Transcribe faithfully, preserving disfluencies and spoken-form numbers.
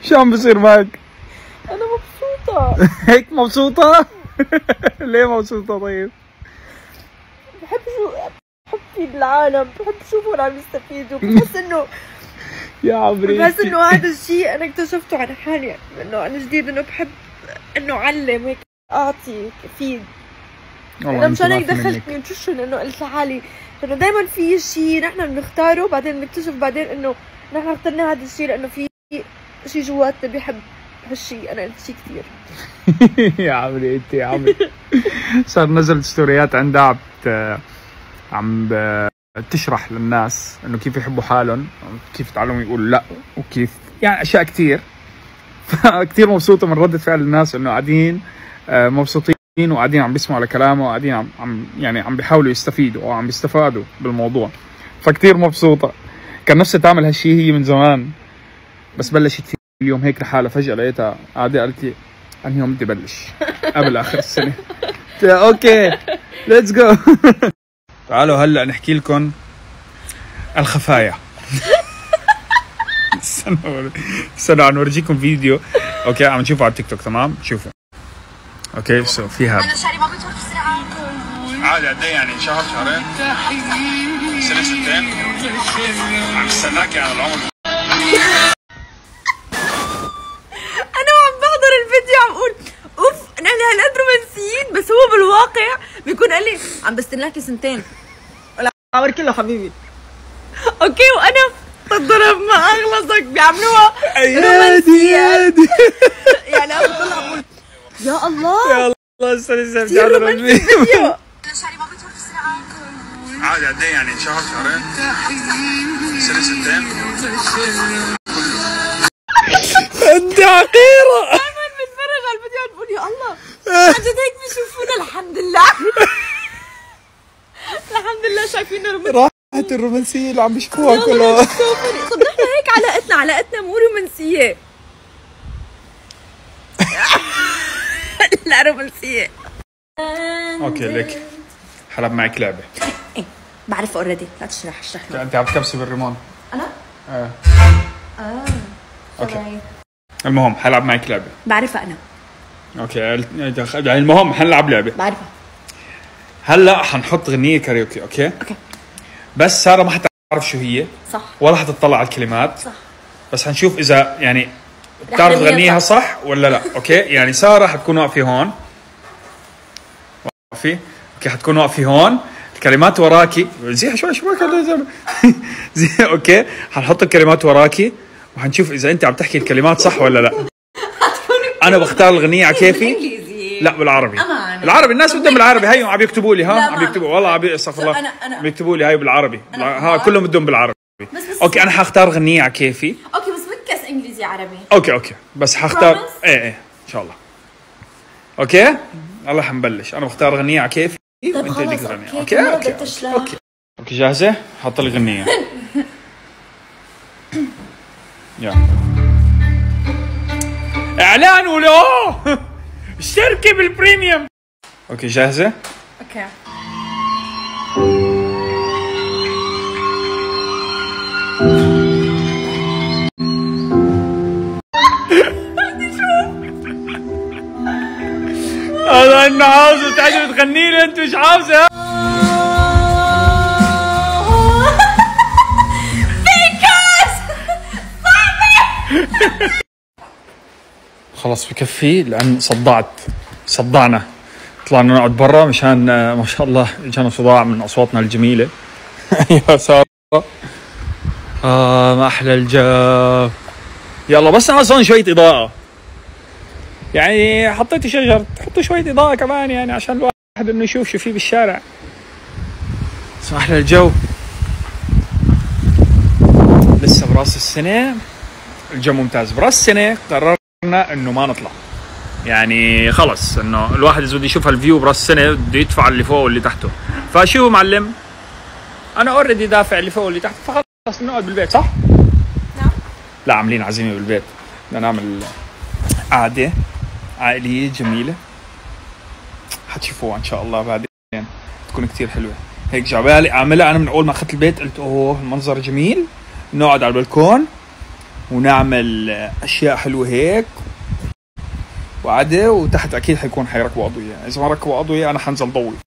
شو عم بصير معك؟ انا مبسوطة. هيك مبسوطة؟ ليه مبسوطة طيب؟ بحب شو بحب في العالم، بحب شوفهم عم يستفيدوا، بحس انه يا عمري بحس انه هذا الشيء انا اكتشفته عن حالي، انه انا جديد انه بحب انه اعلم هيك اعطي افيد. انا مشان هيك دخلت نيوتريشن، انه قلت لحالي انه دائما في شيء نحن بنختاره بعدين بنكتشف بعدين انه نحن اخترنا هذا الشيء لانه في شيء جواتنا بيحب هالشيء. انا قلت شيء كثير. يا عمري انت يا عمري. صار نزلت ستوريات عندها عم عم تشرح للناس انه كيف يحبوا حالهم، كيف يتعلموا يقولوا لا، وكيف يعني اشياء كثير. فكثير مبسوطه من رده فعل الناس انه قاعدين مبسوطين وقاعدين عم بيسمعوا لكلامه وقاعدين عم عم يعني عم بيحاولوا يستفيدوا او عم بيستفادوا بالموضوع. فكتير مبسوطه. كان نفسها تعمل هالشيء هي من زمان، بس بلشت فيه اليوم هيك لحالها. فجاه لقيتها قاعده قالت لي انهي يوم بدي بلش قبل اخر السنه. اوكي ليتس جو. تعالوا هلا نحكي لكم الخفايا. استنوا استنوا عم نورجيكم فيديو. اوكي عم نشوفه على التيك توك. تمام شوفوا. اوكي سو في هذا. انا شعري ما بيطول بسرعه عادي قد ايه يعني؟ شهر شهرين سنه سنتين عم استناكي على العمر. انا عم بحضر الفيديو عم اقول اوف نحن هالقد رومانسيين، بس هو بالواقع بيكون قال لي عم بستناكي سنتين. ولا عمر كله حبيبي. اوكي وانا تضرب ما اغلصك بيعملوها رومانسيات. يعني انا بطلع بقول يا الله يا الله استنى استنى كثير رومانسي الفيديو. انا شعري ما بيطول بسرعه عادي قد ايه يعني؟ شهر شهرين سنه سنتين. انت عقيره. دائما بتفرج على الفيديو بقول يا الله عن جد هيك بيشوفونا. الحمد لله. الحمد لله شايفيننا رومانسيين. راحت الرومانسيه اللي عم بيشوفوها كلها. طب نحن هيك علاقتنا علاقتنا مو رومانسيه. لا رومانسيه. اوكي ليك حلب معك لعبه. ايه بعرف اوريدي، لا تشرح اشرح لي. انت عم تكبسي بالريمون. انا؟ اه اه اوكي المهم حلعب معك لعبه. بعرفها انا. اوكي يعني المهم حنلعب لعبه. بعرفها. هلا حنحط غنيه كاريوكي. اوكي اوكي بس ساره ما حتعرف شو هي صح ولا حتطلع على الكلمات صح، بس حنشوف اذا يعني بتعرف تغنيها صح. صح ولا لا. اوكي يعني ساره حتكون واقفه هون، واقفه اوكي حتكون واقفه هون، الكلمات وراكي. زيها شوي شوي زي اوكي حنحط الكلمات وراكي وحنشوف اذا انت عم تحكي الكلمات صح ولا لا. انا بختار الغنية على كيفي. لا بالعربي. أمان. العربي الناس بدهم بالعربي. هيو عم يكتبوا لي. ها عم يكتبوا والله عم استغفر الله. عم يكتبوا لي هاي بالعربي. ها كلهم بدهم بالعربي. بس بس اوكي انا حختار غنية على كيفي. اوكي بس بكس انجليزي عربي. اوكي اوكي بس حختار ايه ايه ان شاء الله. اوكي يلا حنبلش. انا بختار غنية على كيفي وانت بدك تغني. اوكي اوكي اوكي اوكي جاهزة؟ حط لي غنية. يلا اعلان ولو اشتركي بالبريميوم. اوكي جاهزة؟ اوكي هذا انه عاوزة تعجب تغني لي انت مش عاوزة. خلص بكفي لان صدعت صدعنا. طلعنا نقعد برا مشان ما شاء الله جانا صداع من اصواتنا الجميله. يا ساره اه ما احلى الجو. يلا بس ناقصون شويه اضاءه، يعني حطيت شجر تحطوا شويه اضاءه كمان يعني عشان الواحد انه يشوف شو في بالشارع. بس ما احلى الجو. لسه براس السنه الجو ممتاز. براس السنه قررنا انه ما نطلع، يعني خلص انه الواحد اذا بده يشوف هالفيو براس السنه بده يدفع اللي فوق واللي تحته. فشو معلم انا اوريدي دافع اللي فوق واللي تحت، فخلص نقعد بالبيت صح؟ نعم. لا عاملين عزيمه بالبيت، بدنا نعمل قعده عائليه جميله حتشوفوها ان شاء الله بعدين تكون كثير حلوه. هيك جعبالي اعملها انا من اول ما اخذت البيت، قلت اوه المنظر جميل، نقعد على البلكون ونعمل اشياء حلوه هيك وعده. وتحت اكيد حيكون حيركبوا اضويه، اذا ما ركبوا اضويه انا حنزل ضوي.